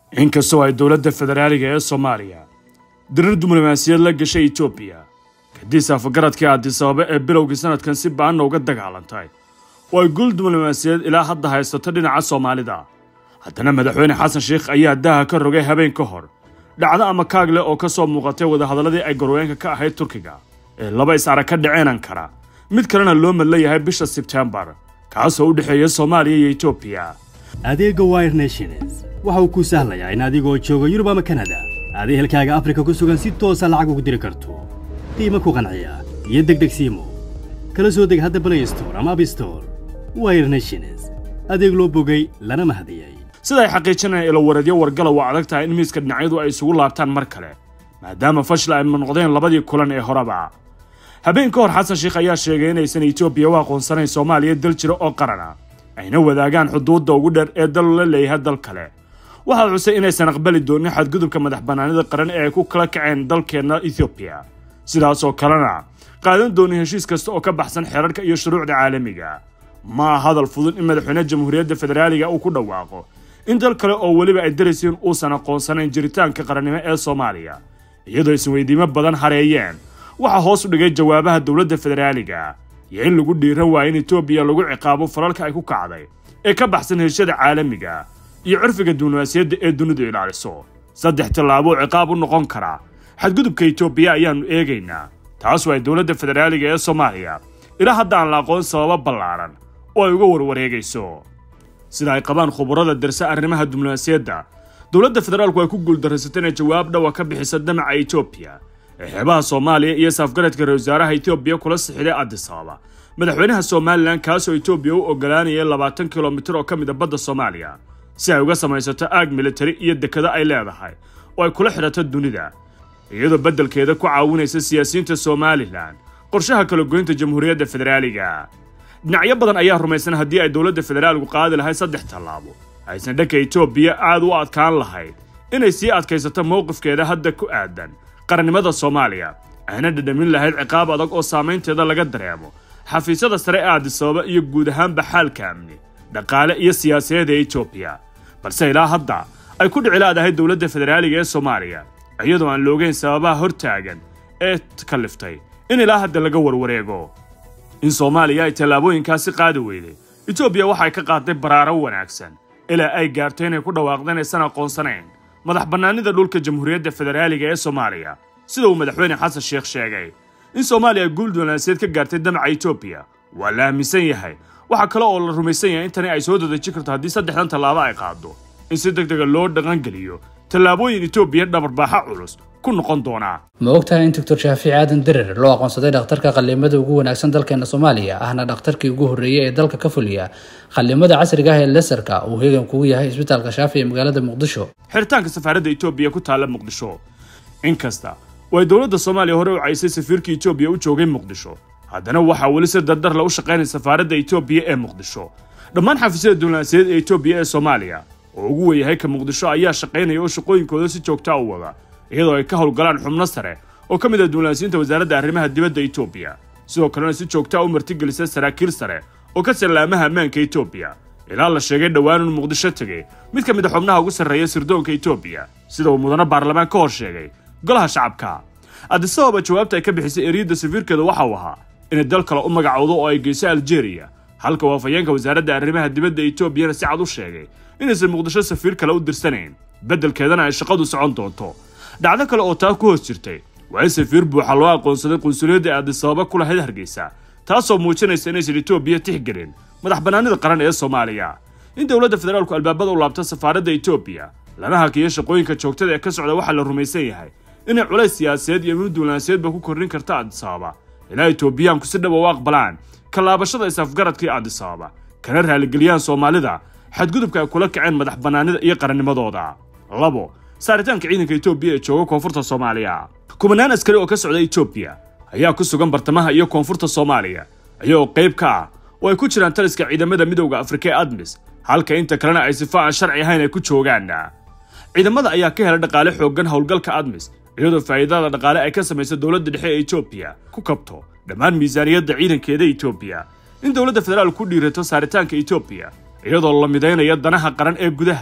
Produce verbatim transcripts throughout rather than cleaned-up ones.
inkastoo ay dowladda federaaliga ee Soomaaliya dirir diblomaasiyad la gashay Itoobiya kadib safarkaadkii Addis Ababa ee bilowgii sanadkan si baan uga dagaalantay oo ay gul diblomaasiyad ilaa hadda haysato dhinaca Soomaalida haddana madaxweyne Xasan Sheekh ayaa daha ka rogay habeen ka hor dhacdo ama kaagle oo ka soo muuqatay wada hadaladii ay garweenka ka ahayd Turkiga ee laba isaara ka dhaceen Ankara mid kalena loo madlayahay bisha September kaasoo u dhaxeeya Soomaaliya iyo Itoobiya adeega Wire Nations waxa uu ku sahlayaa in adigoo jooga Yurub ama Canada aad ehelkaaga Afrika ku sugan si toos ah lacag ugu diri karto qiimo ku qanciya iyo degdeg siimo kala soo deg hadda Play Store ama App Store Wire Nations adeeg loo bogay lana mahadiyay sida ay xaqiijinayaan ilo wareedyo wargala waa adag tahay in miiska dhinacyadu ay isugu laabtaan mar kale maadaama fashil ay noqdeen labadii kulan ee horeba habeen ka hor Xasan Sheekh ayaa sheegay in aysan Itoobiya waa aqoonsanayn Soomaaliya dal jiro oo qarana ayna wadaagaan xuduudda ugu dheer ee dal la leeyahay dal kale waxa uu xusay inaysan aqbali doonin xadgudubka madaxbannaanida qaran ee ku kala kaceen dalkeena Itoobiya sidaas oo kalena qaadan doonay heshiis kasta oo ka baxsan xeerarka iyo shuruucda caalamiga ma hadal fudud in madaxweynaha jamhuuriyadda federaaliga uu ku dhawaaqo in dal kale oo waliba ay darasiin uu san aqoonsanayn jiritaanka qarannimo ee Soomaaliya iyadoo isweydiimo badan hareeyeen waxa hoos u dhigay jawaabaha dawladda federaaliga iyo in lagu dhiiran waa in Itoobiya lagu ciqaabo falalka ay ku kacday ee ka baxsan heshiisyada caalamiga iyo cirfiga diblomaasiyadda ee dunidu ilaaliso saddex talaabo ciqaab u noqon kara xadgudubka Itoobiya ayaanu eegaynaa taas waa dawladda federaaliga ee Soomaaliya ilaa hadda aan la aqoon sabab ballaaran oo ay uga warwareegayso sida ay qabaan khubarada darsa arrimaha diblomaasiyadda dawladda federaalku ay ku guuldareysatay inay jawaab dhaw ka bixiso damaca Itoobiya ee xeebaha Soomaaliya iyo safgaradka ra'iisul wasaaraha Itoobiya kula saxiixday Addis Ababa madaxweynaha Soomaaliland kaasoo Itoobiya u ogolaanayay labaatan kiiloomitir oo ka mid ah badda Soomaaliya si ay uga samaysato aag military iyo dekada ay leedahay oo ay kula xirato dunida iyadoo beddelkeeda ku caawinaysa siyaasiyiinta Soomaaliland qorshaha kala goynta jamhuuriyadda federaaliga dhinacyo badan ayaa rumaysan haddii ay dawladda federaalku qaadi lahayd saddex talaabo aysan dhanka Itoobiya aad u adkaan lahayd inay sii adkaysato mowqifkeeda hadda ku aadan qarannimada Soomaaliya ayna dhadhamin lahayd ciqaab adag oo saameynteeda laga dareemo xafiisyada sare ee Addis Ababa iyo guud ahaan baxalka amni dhaqaale iyo siyaasadeed ee Itoobiya balse ilaa hadda ay ku dhici laadahay dawladda federaaliga ee Soomaaliya iyadoo aan loogeyn sababaha hortaagan ee kaliftay in ilaa hadda laga warwareego in Soomaaliya ay talaabooyinkaasi qaadi weyday Itoobiya waxay ka qaaday baraaro wanaagsan ilaa ay gaartay inay ku dhawaaqdeen aysan aqoonsanayn madaxbannaanida dhulka jamhuuriyadda federaaliga ee Soomaaliya sida uu madaxweyne Xasan Sheekh sheegay in Soomaaliya guul diblomaasiyadeed ka gaartay damaca Itoobiya waa la aaminsan yahay waxa kale oo la rumaysan yahay in tani ay soo dadajin karto haddii saddexdan talaabo ay qaado in si degdeg ah loo dhaqan geliyo talaabooyin Itoobiya dhabarbaxa culus ku noqon doona ma ogtahay in Dr Shaafici Aadan Dirir loo aqoonsaday dhakhtarka qalliimada ugu wanaagsan dalkeena Soomaaliya ahna dhakhtarkii ugu horeeyay ee dalka ka fuliya qalliimada casriga ah ee laserka uu heegan kugu yahay isbitaalka Shaafici ee magaalada Muqdisho xiritaanka safaaradda Itoobiya ku taala Muqdisho inkasta way dawladda Soomaaliya hore u caysay safiirkii Itoobiya u joogay Muqdisho haddana waxa wali si dardar la u shaqeynay safaaradda Itoobiya ee Muqdisho dhammaan xafiisyada diblomaasiyadeed ee Itoobiya ee Soomaaliya oo ugu weeyahay ka Muqdisho ayaa shaqeynaya oo shaqooyinkooda si joogto ah u wada iyadoo ay ka howlgalaan xubno sare oo ka mid ah diblomaasiyiinta wasaaradda arrimaha dibadda Itoobiya sidoo kalena si joogto ah u martigelisay saraakiil sare oo ka salaamaha ammaanka Itoobiya ilaa la sheegay dhawaan in Muqdisho tagay mid ka mid ah xubnaha ugu sarreeya sirdoonka Itoobiya sida uu mudane baarlamaan ka hor sheegay golaha shacabka Addis Ababa jawaabta ay ka bixisay eriyada safiirkeeda waxa uu ahaa in dal kale u magacoodo oo ay geysay Algeria halka waafayeenka wasaaradda arrimaha dibadda Itoobiya si cad u sheegay in aysan Muqdisho safiir kale u dirsanayn beddelkeedana ay shaqadu socon doonto dhacdo kale oo taa ku hoos jirtay waa safiir buuxa loo aqoonsaday qunsuliyadda Addis Ababa kula hayd Hargeysa taasoo muujinaysa in aysan Itoobiya tixgelin madaxbannaanida qaran ee Soomaaliya in dawladda federaalku albaabada u laabto safaaradda Itoobiya lana hakiyo shaqooyinka joogtada ee ka socda waxa la rumaysan yahay in culays siyaasadeed iyo mid diblomaasiyadeedba ku kordhin karta Addis Ababa ilaa Itoobiyaanku si dhab ah u aqbalaan kalaabashada isafgaradkii Addis Ababa kana raaligeliyaan Soomaalida xadgudubka ay kula kaceen madaxbannaanida iyo qarannimadooda labo saaritaanka ciidanka Itoobiya ee jooga koonfurta Soomaaliya kumanaan askari oo ka socda Itoobiya ayaa ku sugan bartamaha iyo koonfurta Soomaaliya ayagoo qayb ka ah oo ay ku jiraan taliska ciidamada midowga Afrika ee ADMIS halka inta kalena ay sifaac sharci ahayn ay ku joogaan ciidamada ayaa ka helay dhaqaale xooggan howlgalka ADMIS iyadoo faa'iidada dhaqaale ay ka sameysay dawladda dhexe ee Itoobiya ku kabto dhammaan miisaaniyadda ciidankeeda Itoobiya in dawladda federaalku ku dhiirato saaritaanka Itoobiya iyadoo la mideynaya danaha qaran ee gudaha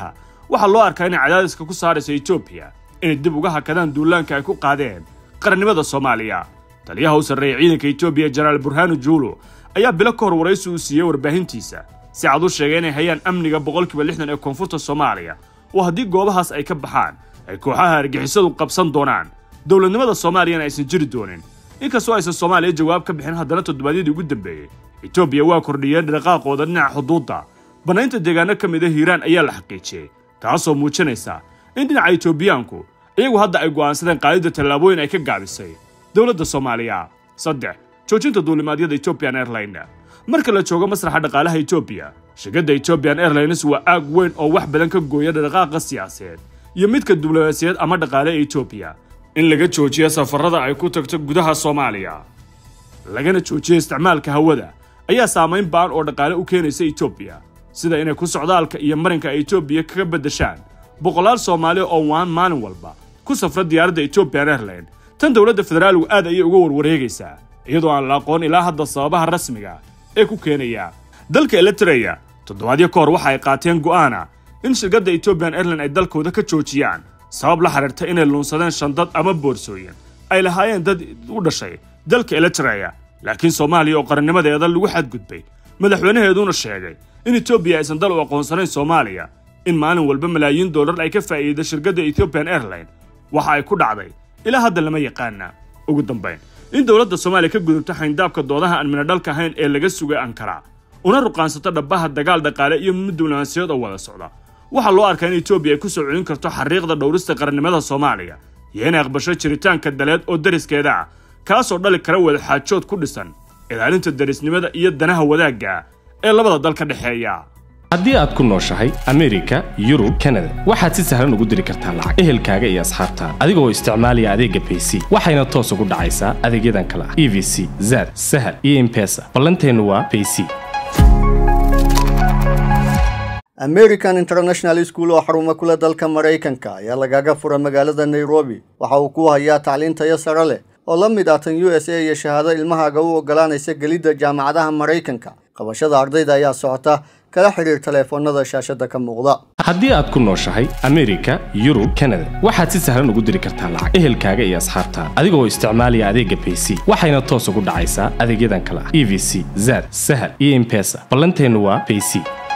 waxaa loo arkaa inay cadaadiska ku saarayso Ethiopia inay dib uga hakadaan duulaanka ay ku qaadeen qarannimada Soomaaliya. taliyaha u sarreeya ciidanka Ethiopia General Burhanu Julu ayaa bilo ka hor waraysi u siiyay warbaahintiisa si cad u sheegay inay hayaan amniga boqolkiiba lixdan ee koonfurta Soomaaliya oo haddii goobahaas ay ka baxaan ay kooxaha argixisadu qabsan doonaan dowladnimada Soomaaliya aysan jiri doonin. inkastoo aysan Soomaaliya jawaab ka bixin haddana toddobaadyadii ugu dambeeyay Ethiopia waa kordhiyay dhaqaaqooda dhinaca xuduudda banaynta deegaano ka mid ah Hiiraan ayaa la xaqiijiyay taasoo muujinaysa in dhinaca Ethiopiaanku iyagu hadda ay go'aansadeen qaadida tallaabooyin ay ka gaabisay dowladda Soomaaliya. saddex joojinta duulimaadyada Ethiopian Airlines. marka la joogo masraxa dhaqaalaha Ethiopia shirkadda Ethiopian Airlines waa aag weyn oo wax badan ka gooya dhaqaaqa siyaasadeed iyo midka diblomaasiyadeed ama dhaqaale ee Ethiopia. in laga joojiyo safarada ay ku tagto gudaha Soomaaliya lagana joojiyo isticmaalka hawada ayaa saameyn baan oo dhaqaale u keenaysa Ethiopia sida inay ku socdaalka iyo marinka Ethiopia kaga bedeshaan boqolaal Soomaali oo waan maalin walba ku safra diyaaradda Ethiopian Airlines. tan dowladda federaalku aad ayay uga warwareegaysaa iyadoo aan la aqoon ilaa hadda sababaha rasmiga ee ku keenaya. dalka Eritrea toddobaadyo ka hor waxa ay qaateen go'aana in shirkadda Ethiopian Airlines ay dalkooda ka joojiyaan sabab la xiriirta inay lunsadeen shandad ama boorsooyin ay lahaayeen dad u dhashay dalka Eritrea. laakiin Soomaaliya oo qarannimadeeda lagu xadgudbay madaxweynaheeduna sheegay in Ethiopia aysan dal u aqoonsanayn Soomaaliya in maalin walba malaayiin dollar ay ka faa'iido shirkadda Ethiopian Airlines waxa ay ku dhacday ilaa hadda lama yaqaana. ugu dambeyn in dowladda Soomaaliya ka gudubto xayndaabka doodaha aan minadhalka ahayn ee laga sugay Ankara una ruqaansato dhabaha dagaal dhaqaale iyo mid diblomaasiyadeed oo wada socda waxaa loo arkaa in Ethiopia ay ku soo celin karto xariiqda dhowrista qarannimada Soomaaliya iyo inay aqbasho jiritaanka daleed oo dariskeeda ah kaasoo dhali kara wada xaajood ku dhisan ilaalinta darisnimada iyo danaha wadaagga ee labada dal ka dhexeeya. haddii aad ku nooshahay Amerika, Yurub, Canada waxaad si sahlan ugu diri kartaa lacag ehelkaaga iyo asxaabtaada adigoo isticmaalaya adeegga Payc waxayna toos ugu dhacaysaa adeegyadan kala ah E V C, Zad, Sahal iyo M-Pesa. ballanteenu waa Payc. American International School oo xarumo kula dalka Mareykanka ayaa lagaga furay magaalada Nairobi. waxa uu ku hayaa tacliin tayo sare leh oo la mid ah tan U S A iyo shahaado ilmahaaga u ogolaanaysa gelidda jaamacadaha Mareykanka. qabashada ardayda ayaa socota kala xiriir telefoonada shaashada ka muuqda. haddii aad ku nooshahay Amerika, Yurub, Canada waxaad si sahlan ugu diri kartaa lacag ehelkaaga iyo asxaabtaada adigoo isticmaalaya adeegga Payc waxayna toos ugu dhacaysaa adeegyadan kala ah E V C, Zad, Sahal iyo M-Pesa. ballanteenu waa Payc.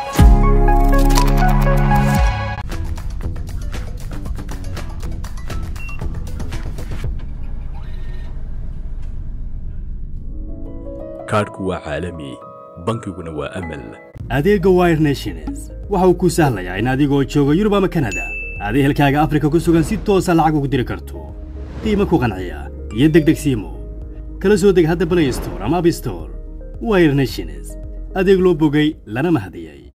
kaadhku waa caalami bankiguna waa amal. adeegga Wire Nations waxa uu ku sahlayaa in adigoo jooga Yurub ama Canada aad ehelkaaga Afrika ku sugan si toos ah lacag ugu diri karto qiimo ku qanciya iyo degdeg siimo. kala soo deg hadda Play Store ama App Store. Wire Nations adeeg loo bogay lana mahadiyay.